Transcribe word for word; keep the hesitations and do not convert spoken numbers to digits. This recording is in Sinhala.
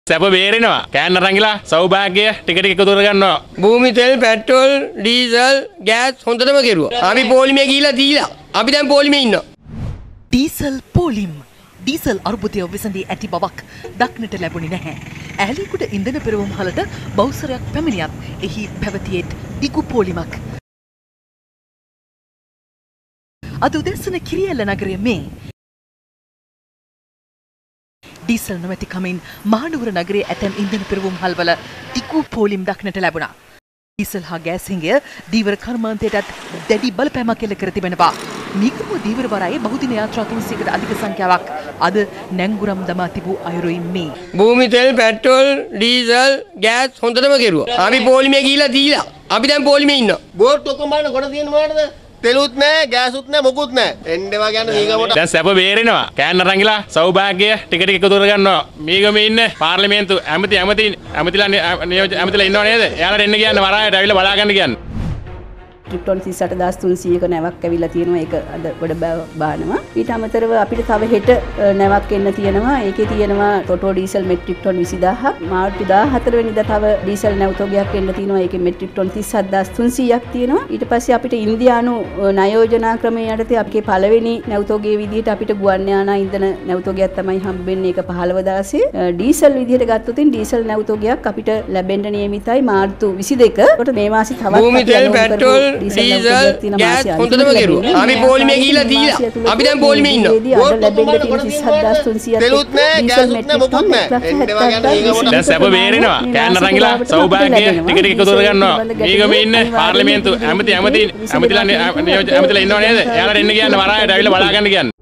සැප බේරෙනවා. කෑන්න රංගිලා සෞභාග්‍ය ටික ටික එකතු කරගන්නවා. භූමි තෙල්, පෙට්‍රෝල්, ඩීසල්, ගෑස් හොඳටම කෙරුවා. අපි පොලිමේ ගිහිල්ලා දීලා. අපි දැන් පොලිමේ ඉන්නවා. ඩීසල් පොලිම්. ඩීසල් අර්බුදය විසඳී ඇති බවක් දක්නට ලැබුණේ නැහැ. ඈලිකුඩ ඉන්ධන පෙරවුම් හලට බෞසරයක් පැමිණියත් එහි පැවතියෙත් දිගු පොලිමක්. අද උදැසන කිරියැල්ල නගරය මේ ඩීසල් නොමැති කමින් මහනුවර නගරයේ ඇතැම් ඉන්ධන පෙරවුම් හල්වල දිගු පොලිම් දක්නට ලැබුණා. ඩීසල් හා ගෑස් හිඟය දීවර කර්මාන්තයටත් දැඩි බලපෑමක් එල්ල කර තිබෙනවා. නිගම දීවර වරායේ බහුදින යාත්‍රා තුන්සියයකට අධික සංඛ්‍යාවක් අද නැංගුරම් දමා තිබූ අයුරුයි මේ. භූමි තෙල්, පෙට්‍රෝල්, ඩීසල්, ගෑස් හොඳටම කෙරුවා. අපි පොලිමේ ගිහිල්ලා දීලා. අපි දැන් පොලිමේ ඉන්නවා. බෝට් ඔක්කොම බලන්න කොට තියෙන මොකටද? තෙලුත් නැහැ, ගෑසුත් නැහැ, මොකුත් නැහැ. එන්නවා කියන්නේ මීගමට. දැන් සැප බේරෙනවා. කෑන්න රංගිලා සෞභාග්‍ය ටික ටික එකතු කරගන්නවා. මීගමේ ඉන්න පාර්ලිමේන්තු ඇමති ඇමති ඇමතිලා නියෝජ්‍ය ඇමතිලා ඉන්නව නේද? එයාලට එන්න කියන්න වරායට ඇවිල්ලා බලා ගන්න කියන්න. ටොන් තිස් අට හදාස් තුන්සීයක නැවක් ඇවිල්ලා තියෙනවා. ඒක අද ගොඩ බානවා. ඊට අමතරව අපිට තව හෙට නැවක් එන්න තියෙනවා. ඒකේ තියෙනවා ටොටෝ ඩීසල් මෙට්‍රික් ටොන් විසි දාහක්. මාර්තු දාහතර වෙනිදා තව ඩීසල් නැවතෝගයක් එන්න තියෙනවා. ඒකේ මෙට්‍රික් ටොන් තිස් හදාස් තුන්සීයක් තියෙනවා. ඊට පස්සේ අපිට ඉන්දියානු නයෝජනා ක්‍රමයේ යටතේ අපේ පළවෙනි නැවතෝගයේ විදිහට අපිට ගුවන් යානා ඉන්ධන නැවතෝගයක් තමයි හම්බෙන්නේ. ඒක පහළව දාසේ. ඩීසල් විදිහට ගත්තොත් ඩීසල් නැවතෝගයක් අපිට ලැබෙන්න නියමිතයි මාර්තු විසි දෙක. ඒකට මේ මාසේ තවත් භූමි තෙල්, පෙට්‍රෝල්, ඩීසල්, ගෑස් හොඳටම කෙරුවා. අපි පොලිමේ ගිහිල්ලා දීලා. අපි දැන් පොලිමේ ඉන්නවා. බෝට් ලැබෙන්න තියෙන තිස් හදාස් තුන්සීයක් තෙලුත් නැහැ, ගෑසුත් නැහැ, මොකුත් නැහැ. එන්නවා කියන්නේ මීගමට. දැන් සැප බේරෙනවා. කෑන්න රංගිලා සෞභාග්‍ය ටික ටික එකතු කරගන්නවා. මීගමේ ඉන්න පාර්ලිමේන්තු ඇමති ඇමති ඇමතිලා නියෝජ්‍ය ඇමතිලා ඉන්නව නේද? එයාලට එන්න කියන්න වරායට ඇවිල්ලා බලා ගන්න කියන්න.